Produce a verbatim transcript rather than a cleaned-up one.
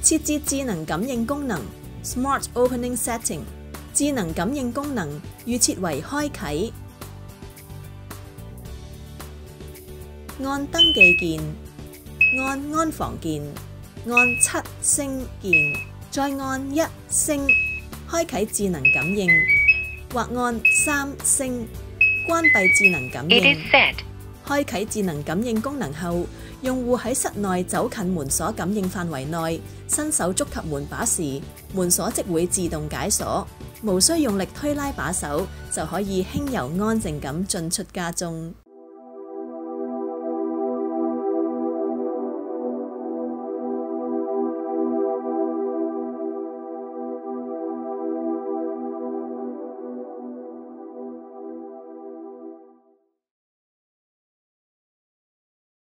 設置智能感應功能 Smart Opening Setting， 智能感應功能預設為開啟。按登記鍵，按安防鍵，按七星鍵，再按一星，開啟智能感應，或按三星，關閉智能感應。開啟智能感應功能後，用戶喺室內走近門鎖感應範圍內，伸手觸及門把時，門鎖即會自動解鎖，無需用力推拉把手，就可以輕柔安靜咁進出家中。